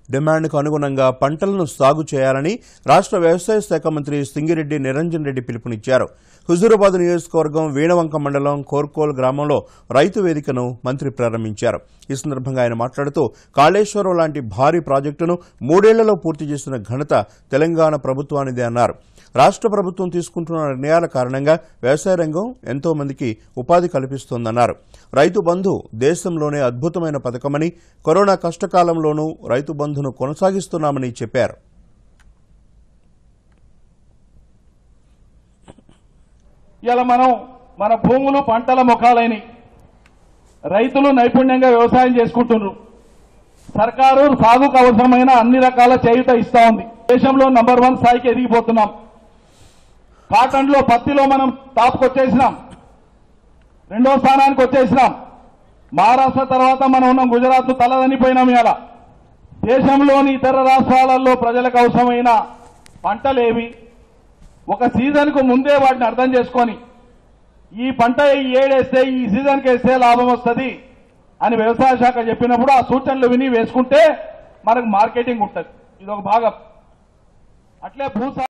డిమాండ్కు అనుగుణంగా పంటలను సాగు చేయాలని రాష్ట్ర వ్యవసాయ శాఖ మంత్రి సింగిరెడ్డి నిరంజన్ రెడ్డి పిలుపునిచ్చారు. హుజూరాబాద్ నియోజకవర్గం వీణవంక మండలం కోర్కోల్ గ్రామంలో రైతు వేదికను మంత్రి ప్రారంభించారు. ఈ సందర్భంగా ఆయన మాట్లాడుతూ కాళేశ్వరం లాంటి భారీ ప్రాజెక్టును 3 ఏళ్లలో పూర్తి చేసిన ఘనత తెలంగాణ ప్రభుత్వానిదే అన్నారు. రాష్ట్ర ప్రభుత్వం తీసుకుంటున్న నిర్ణయాల కారణంగా వ్యవసాయ రంగం ఎంతో మందికి ఉపాధి కల్పిస్తోందన్నారు. రైతు బంధు దేశంలోనే అద్భుతమైన పథకమని, కరోనా కష్టకాలంలోనూ రైతు బంధును కొనసాగిస్తున్నామని చెప్పారు. ఇలా మన భూములు పంటల ముఖాలైనవి, రైతులు నైపుణ్యంగా వ్యవసాయం చేసుకుంటున్నారు. సర్కారు సాగుకు అవసరమైన అన్ని రకాల చేయూత ఇస్తా ఉంది. దేశంలో నంబర్ 1 స్థాయికి ఎదిగిపోతున్నాం. కాటన్లో, పత్తిలో మనం టాప్కి వచ్చేసినాం, 2వ స్థానానికి వచ్చేసినాం. మహారాష్ట్ర తర్వాత మనం ఉన్నాం, గుజరాత్ తలదనిపోయినాం. ఇలా దేశంలోని ఇతర రాష్ట్రాలలో ప్రజలకు అవసరమైన పంటలేవి, ఒక సీజన్కు ముందే వాటిని అర్థం చేసుకొని ఈ పంట ఈ ఏడేస్తే ఈ సీజన్కి వేస్తే లాభం వస్తుంది అని వ్యవసాయ శాఖ చెప్పినప్పుడు ఆ సూచనలు విని వేసుకుంటే మనకు మార్కెటింగ్ ఉంటుంది. ఇది ఒక భాగం. అట్లే